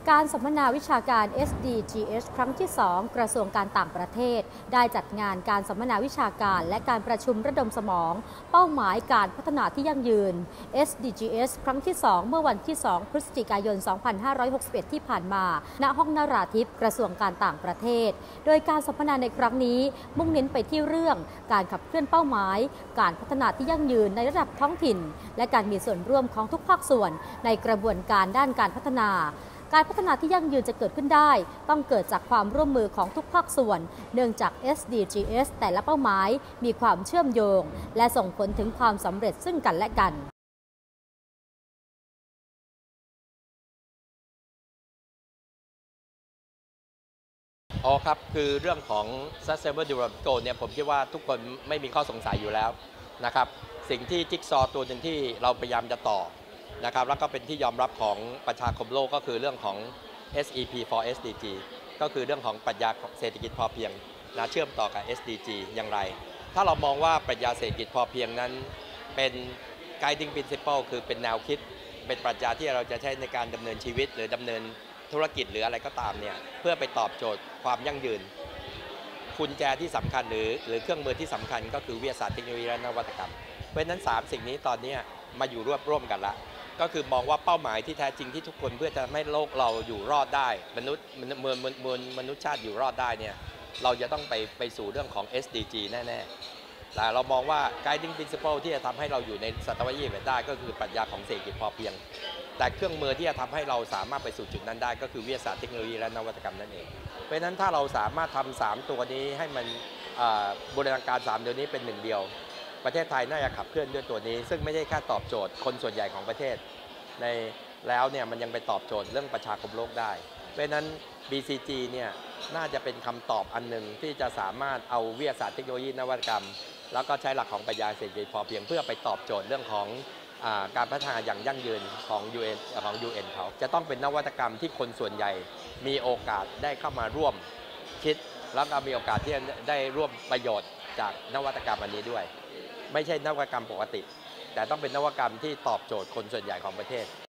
การสัมมนาวิชาการ SDGs ครั้งที่ 2 กระทรวงการต่างประเทศได้จัดงานการสัมมนาวิชาการและการประชุมระดมสมองเป้าหมายการพัฒนาที่ยั่งยืน SDGs ครั้งที่ 2 เมื่อวันที่ 2 พฤศจิกายน 2561 ที่ผ่านมาณห้องนราธิปกระทรวงการต่างประเทศโดยการสัมมนาในครั้งนี้มุ่งเน้นไปที่เรื่องการขับเคลื่อนเป้าหมายการพัฒนาที่ยั่งยืนในระดับท้องถิ่นและการมีส่วนร่วมของทุกภาคส่วนในกระบวนการด้านการพัฒนาการพัฒนาที่ยั่งยืนจะเกิดขึ้นได้ต้องเกิดจากความร่วมมือของทุกภาคส่วนเนื่องจาก SDGs แต่ละเป้าหมายมีความเชื่อมโยงและส่งผลถึงความสำเร็จซึ่งกันและกันครับคือเรื่องของ Sustainable Development Goal เนี่ยผมคิดว่าทุกคนไม่มีข้อสงสัยอยู่แล้วนะครับสิ่งที่จิ๊กซอว์ตัวหนึ่งที่เราพยายามจะต่อนะครับแล้วก็เป็นที่ยอมรับของประชาคมโลกก็คือเรื่องของ SEP for SDG ก็คือเรื่องของปรัชญาเศรษฐกิจพอเพียงนะเชื่อมต่อกับ SDG อย่างไรถ้าเรามองว่าปรัชญาเศรษฐกิจพอเพียงนั้นเป็น guiding principle คือเป็นแนวคิดเป็นปรัชญาที่เราจะใช้ในการดำเนินชีวิตหรือดำเนินธุรกิจหรืออะไรก็ตามเนี่ยเพื่อไปตอบโจทย์ความยั่งยืนกุญแจที่สำคัญหรือเครื่องมือที่สำคัญก็คือวิทยาศาสตร์เทคโนโลยีและนวัตกรรมเพราะฉะนั้น3สิ่งนี้ตอนนี้มาอยู่ร่วมกันละก็คือมองว่าเป้าหมายที่แท้จริงที่ทุกคนเพื่อจะให้โลกเราอยู่รอดได้มนุษย์ชาติอยู่รอดได้เนี่ยเราจะต้องไปสู่เรื่องของ SDG แน่ๆแต่เรามองว่า guiding principle ที่จะทำให้เราอยู่ในศตวรรษที่21ได้ก็คือปรัชญาของเศรษฐกิจพอเพียงแต่เครื่องมือที่จะทำให้เราสามารถไปสู่จุดนั้นได้ก็คือวิทยาศาสตร์เทคโนโลยีและนวัตกรรมนั่นเองเพราะฉะนั้นถ้าเราสามารถทำ3ตัวนี้ให้มันบูรณาการ3ตัวนี้เป็นหนึ่งเดียวประเทศไทยน่าจะขับเคลื่อนด้วยตัวนี้ซึ่งไม่ได้แค่ตอบโจทย์คนส่วนใหญ่ของประเทศในแล้วเนี่ยมันยังไปตอบโจทย์เรื่องประชาคมโลกได้เพราะฉะนั้น BCG เนี่ยน่าจะเป็นคำตอบอันหนึ่งที่จะสามารถเอาวิทยาศาสตร์เทคโนโลยีนวัตกรรมแล้วก็ใช้หลักของปรัชญาเศรษฐกิจพอเพียงเพื่อไปตอบโจทย์เรื่องของการพัฒนาอย่างยั่งยืนของ UN เขาจะต้องเป็นนวัตกรรมที่คนส่วนใหญ่มีโอกาสได้เข้ามาร่วมคิดแล้วก็มีโอกาสที่จะได้ร่วมประโยชน์จากนวัตกรรมอันนี้ด้วยไม่ใช่นวัตกรรมปกติแต่ต้องเป็นนวัตกรรมที่ตอบโจทย์คนส่วนใหญ่ของประเทศ